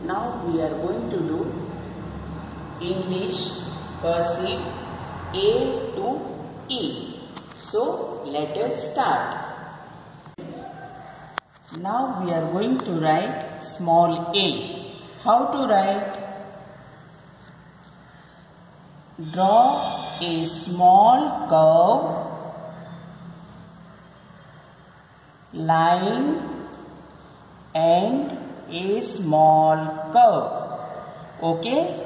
Now we are going to do English cursive A to E. So let us start. Now we are going to write small a. How to write? Draw a small curve, line and a small curve. Okay?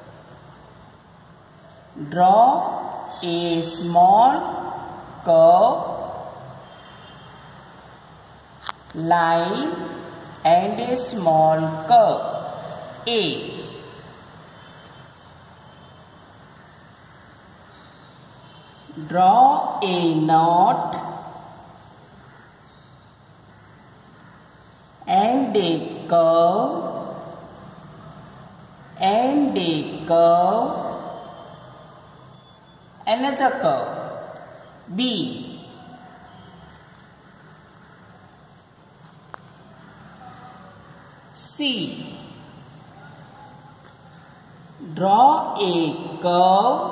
Draw a small curve, line and a small curve. A. Draw a knot and a curve and a curve, another curve. B. C. Draw a curve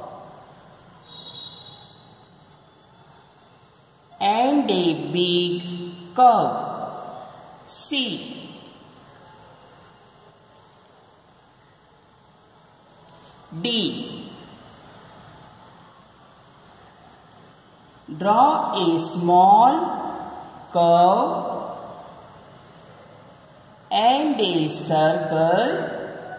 and a big curve. C. D. Draw a small curve and a circle,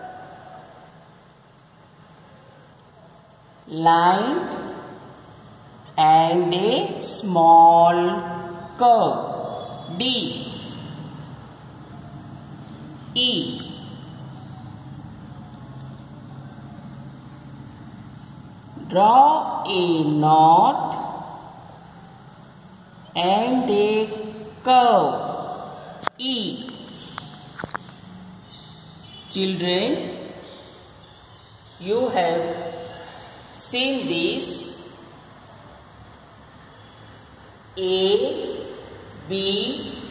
line and a small curve. D. E. Draw a knot and a curve. E. Children, you have seen this. A, B,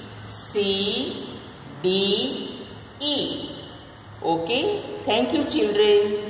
C, D, E. Okay? Thank you, children.